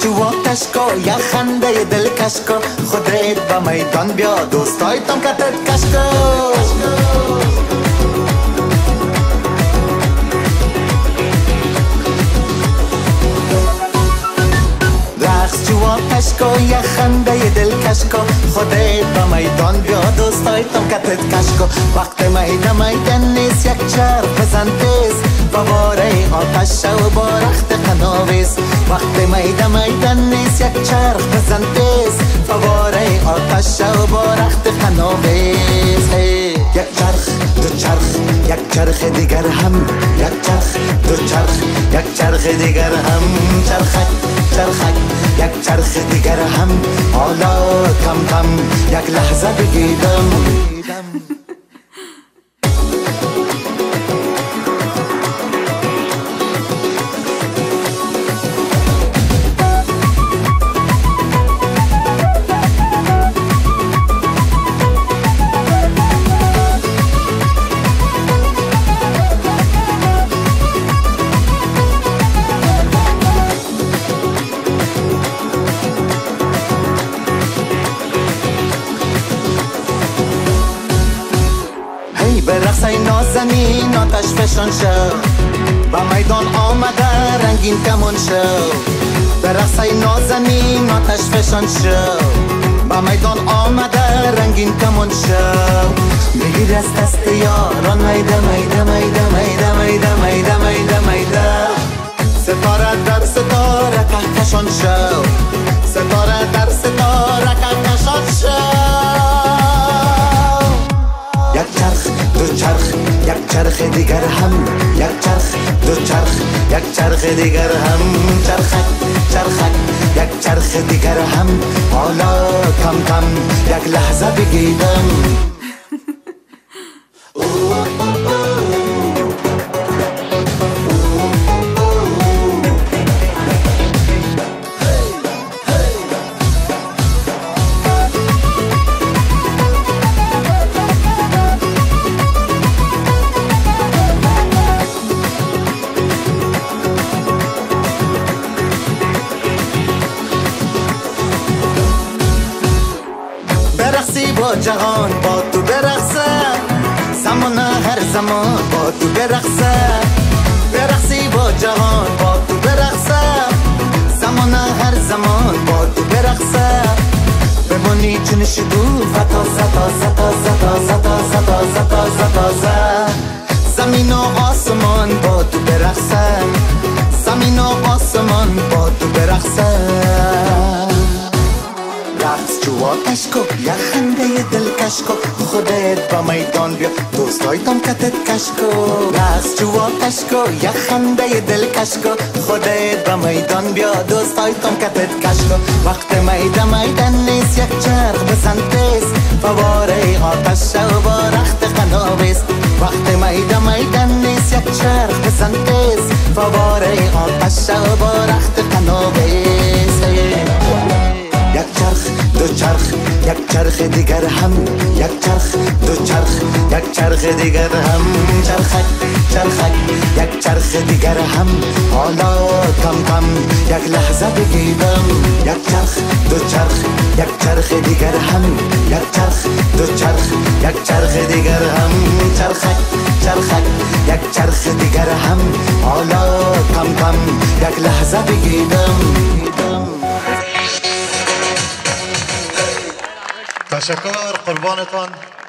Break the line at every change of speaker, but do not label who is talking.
تو آتش کو یا خنده دل کش کو خودت با میدان بیا دوستای تم کتت کش کو آتش کو یا خنده دل کش کو خودت با میدان بیا دوستای تم کتت کش کو وقت میدان نیست یک چرخ بزن تیز فواره آتش و با رخت قناویز وقت میدان نیست یک چرخ بزن تیز فواره آتش و با رخت قناویز یک چرخ دو چرخ یک چرخ دیگر هم یک چرخ دو چرخ یک چرخ دیگر هم چرخک چرخک یک چرخ دیگر هم حالا کم کم یک لحظه بگیدم برقصای نازنین آتش فشان شو با میدان آمده رنگین کمون شو برقصای نازنین آتش فشان شو با میدان آمده رنگین کمون شو بگیر از دست یاران میده میده میده میده میده میده میده میده ستاره در ستاره کهکشان شو ستاره در ستاره کهکشان شو یک چرخ دو چرخ یک چرخ دیگر هم یک چرخ دو چرخ یک چرخ دیگر هم چرخک چرخک یک چرخ دیگر هم حالا کم کم یک لحظه بگیدم برقصی با جهان با تو برقصه زمان هر زمان با تو برقصه برقصی با جهان با تو برقصه زمان هر زمان با تو برقصه بمانی چون شکوفه تازه تازه تازه تازه تازه تازه تازه تازه زمین و آسمان با تو برقصه زمین و آسمان با تو برقصه رقص جو آتش کو یا خنده دل کش کو خودت با میدان بیا دوستای تم کتت کش کو رقص جو آتش کو یا خنده دل کش کو خودت با میدان بیا دوستای تم کتت کش کو وقت میدان نیست یک چرخ بزن تیز فواره آتش و با رخت قناویز وقت میدان نیست یک چرخ بزن تیز فواره آتش و با رخت قناویز یک چرخ دو چرخ یک چرخ دیگر هم یک چرخ دو چرخ یک چرخ دیگر هم چرخک چرخک یک چرخ دیگر هم حالا کم کم یک لحظه بگیدم یک چرخ دو چرخ یک چرخ دیگر هم یک چرخ دو چرخ یک چرخ دیگر هم چرخک چرخک یک چرخ دیگر هم حالا کم کم یک لحظه بگیدم
تشکر قربانتان.